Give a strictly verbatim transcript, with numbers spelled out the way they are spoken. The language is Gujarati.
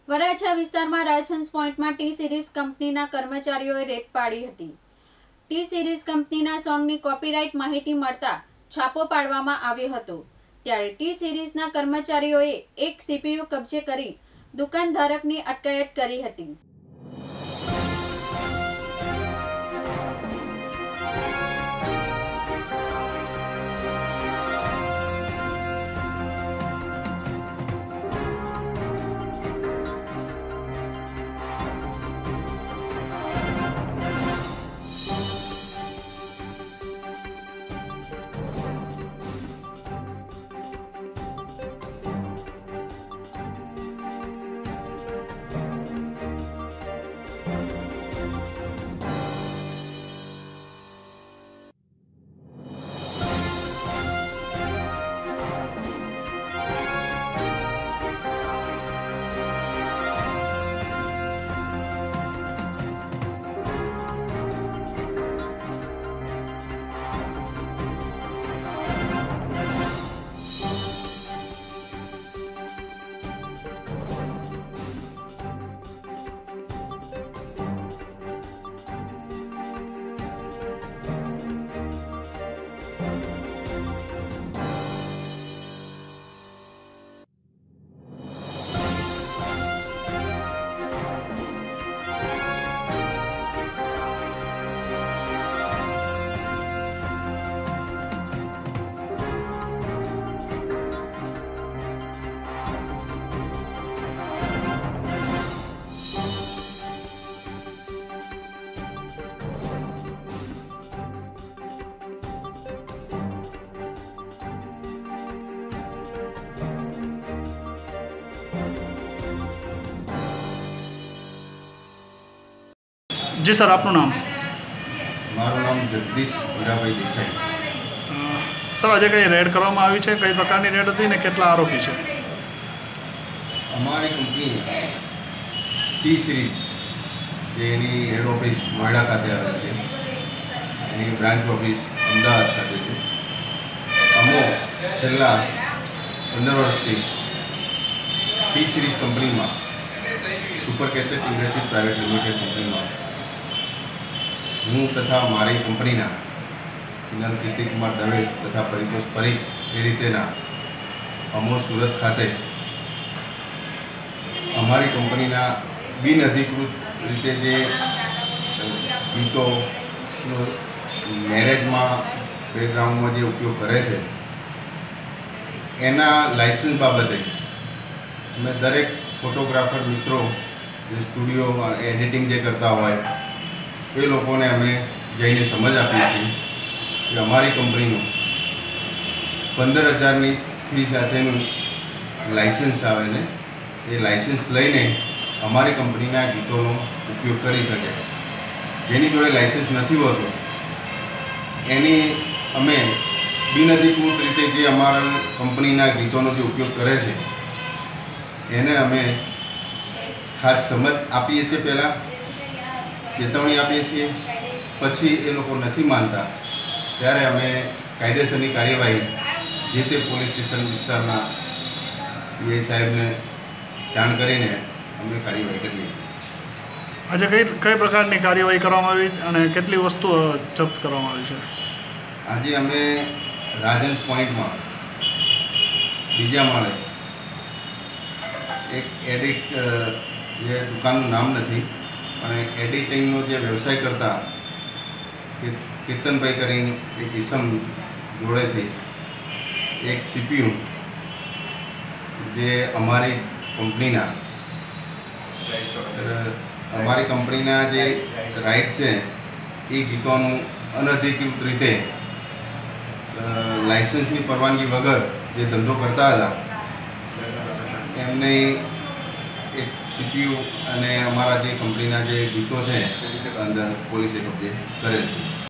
વરાછા વિસ્તારમાં રાજહંસ પોઈન્ટમાં ટી સિરીઝ કંપનીના કર્મચારીઓએ રેડ પાડી હતી। ટી સિરીઝ કંપનીના સોંગની કોપીરાઇટ માહિતી મળતા છાપો પાડવામાં આવ્યો હતો। ત્યારે ટી સિરીઝના કર્મચારીઓએ એક સીપીયુ કબજે કરી દુકાનધારકની અટકાયત કરી હતી। जी सर, आपનું નામ? મારું નામ જગદીશ હીરાભાઈ દેસાઈ। સર, આજે કઈ રેડ કરવામાં આવી છે? કઈ પ્રકારની રેડ હતી ને કેટલા આરોપી છે? અમારી કંપની ટી સિરીઝ જેની હેડ ઓફિસ નોઈડા ખાતે આવેલ છે, એની બ્રાન્ચ ઓફિસ અમદાવાદ ખાતે છે। અમો છેલ્લા પંદર વર્ષથી ટી સિરીઝ કંપનીમાં Super Cassette Industry Private Limited કંપનીમાં હું તથા મારી કંપનીના ઇનલ કીર્તિકુમાર દવે તથા પરિતોષ પરીખ એ રીતેના અમો સુરત ખાતે અમારી કંપનીના બિનઅધિકૃત રીતે જે ગીતોનો મેરેજમાં બેકગ્રાઉન્ડમાં જે ઉપયોગ કરે છે એના લાઇસન્સ બાબતે અમે દરેક ફોટોગ્રાફર મિત્રો જે સ્ટુડિયોમાં એડિટિંગ જે કરતા હોય એ લોકોને અમે જઈને સમજ આપીએ છીએ કે અમારી કંપનીનું પંદર હજારની ફી સાથેનું લાઇસન્સ આવે છે, એ લાઇસન્સ લઈને અમારી કંપનીના ગીતોનો ઉપયોગ કરી શકે। જેની જોડે લાઇસન્સ નથી હોતું એની અમે બિનઅધિકૃત રીતે જે અમારા કંપનીના ગીતોનો જે ઉપયોગ કરે છે એને અમે ખાસ સમજ આપીએ છીએ, પહેલાં ચેતવણી આપીએ છીએ, પછી એ લોકો નથી માનતા ત્યારે અમે કાયદેસરની કાર્યવાહી જે તે પોલીસ સ્ટેશન વિસ્તારના પીઆઈ સાહેબને જાણ કરીને અમે કાર્યવાહી કરીએ છીએ। આજે કઈ કઈ પ્રકારની કાર્યવાહી કરવામાં આવી અને કેટલી વસ્તુઓ જપ્ત કરવામાં આવી છે? આજે અમે રાજહંસ પોઈન્ટમાં બીજા માળે એક એડિટ જે દુકાનનું નામ નથી અને એડિટિંગનો જે વ્યવસાય કરતા કીર્તનભાઈ કરીને એક ઈસમ જોડેથી એક સીપીયુ જે અમારી કંપનીના અમારી કંપનીના જે રાઇટ છે એ ગીતોનું અનધિકૃત રીતે લાઇસન્સની પરવાનગી વગર જે ધંધો કરતા હતા એમને એક સીપીયુ અને અમારા જે કંપનીના જે ગીતો છે અંદર પોલીસે કબજે કરેલ છે।